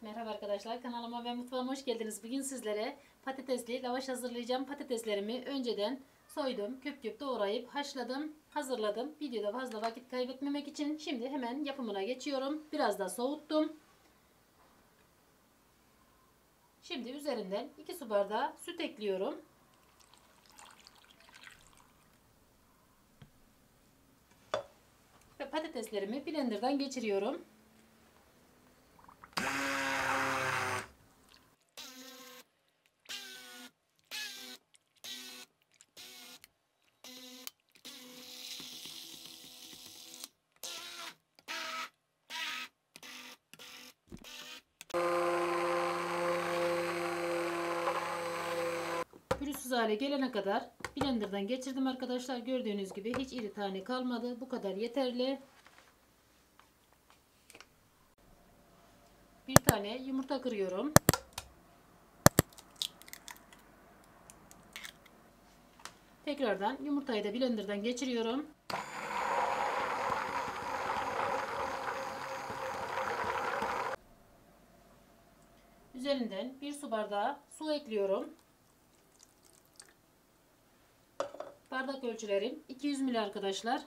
Merhaba arkadaşlar, kanalıma ve mutfağıma hoş geldiniz. Bugün sizlere patatesli lavaş hazırlayacağım. Patateslerimi önceden soydum, küp küp doğrayıp haşladım, hazırladım. Videoda fazla vakit kaybetmemek için şimdi hemen yapımına geçiyorum. Biraz da soğuttum. Şimdi üzerinden 2 su bardağı süt ekliyorum. Ve patateslerimi blenderdan geçiriyorum. Pürüzsüz hale gelene kadar blenderdan geçirdim arkadaşlar. Gördüğünüz gibi hiç iri tane kalmadı. Bu kadar yeterli. Bir tane yumurta kırıyorum. Tekrardan yumurtayı da blenderdan geçiriyorum. Üzerinden 1 su bardağı su ekliyorum. Bardak ölçülerim 200 ml arkadaşlar.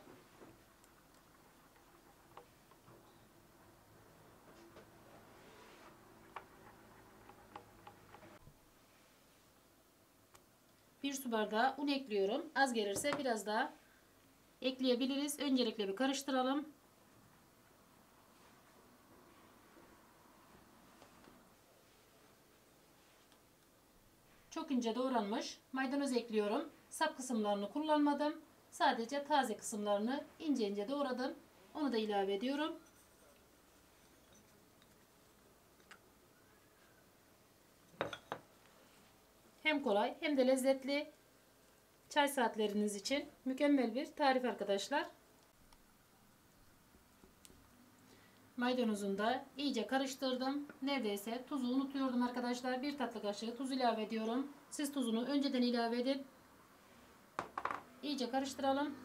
Bir su bardağı un ekliyorum. Az gelirse biraz daha ekleyebiliriz. Öncelikle bir karıştıralım. Çok ince doğranmış maydanoz ekliyorum. Sap kısımlarını kullanmadım. Sadece taze kısımlarını ince ince doğradım. Onu da ilave ediyorum. Hem kolay hem de lezzetli. Çay saatleriniz için mükemmel bir tarif arkadaşlar. Maydanozunu da iyice karıştırdım. Neredeyse tuzu unutuyordum arkadaşlar. 1 tatlı kaşığı tuz ilave ediyorum. Siz tuzunu önceden ilave edin. İyice karıştıralım.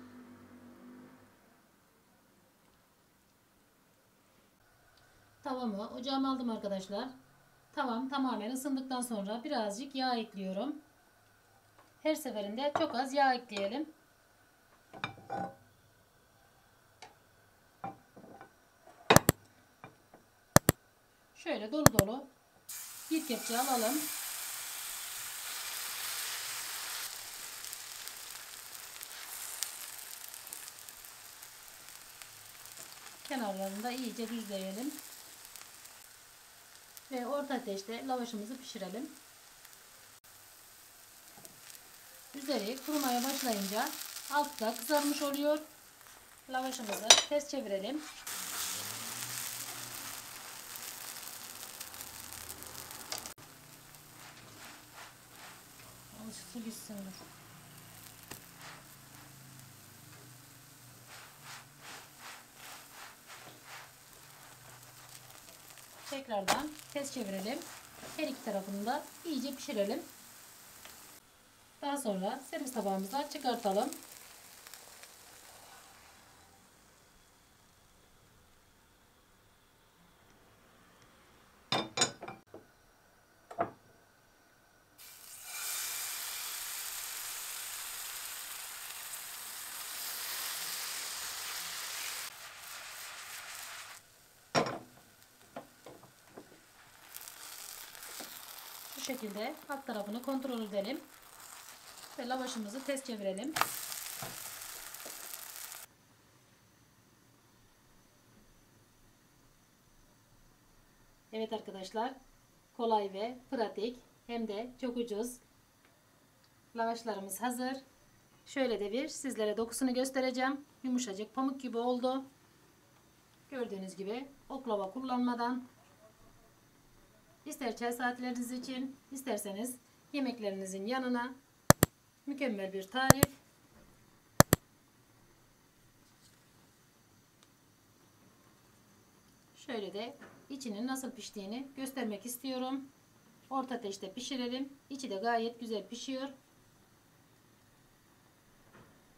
Tavamı ocağıma aldım arkadaşlar. Tavam tamamen ısındıktan sonra birazcık yağ ekliyorum. Her seferinde çok az yağ ekleyelim. Şöyle dolu dolu bir kepçe alalım. Kenarlarını da iyice düzleyelim. Ve orta ateşte lavaşımızı pişirelim. Üzeri kurumaya başlayınca altı da kızarmış oluyor. Lavaşımızı ters çevirelim. Su gitsin dur. Tekrardan ters çevirelim. Her iki tarafını da iyice pişirelim. Daha sonra servis tabağımıza çıkartalım. Bu şekilde alt tarafını kontrol edelim. Ve lavaşımızı ters çevirelim. Evet arkadaşlar, kolay ve pratik hem de çok ucuz lavaşlarımız hazır. Şöyle de bir sizlere dokusunu göstereceğim. Yumuşacık pamuk gibi oldu. Gördüğünüz gibi oklava kullanmadan ister çay saatleriniz için isterseniz yemeklerinizin yanına mükemmel bir tarif. Şöyle de içinin nasıl piştiğini göstermek istiyorum. Orta ateşte pişirelim. İçi de gayet güzel pişiyor.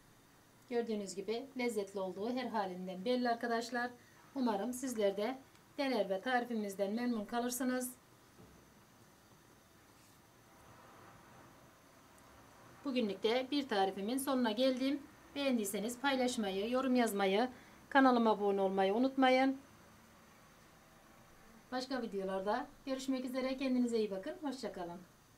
Gördüğünüz gibi lezzetli olduğu her halinden belli arkadaşlar. Umarım sizler de dener ve tarifimizden memnun kalırsınız. Bugünlük de bir tarifimin sonuna geldim. Beğendiyseniz paylaşmayı, yorum yazmayı, kanalıma abone olmayı unutmayın. Başka videolarda görüşmek üzere. Kendinize iyi bakın. Hoşça kalın.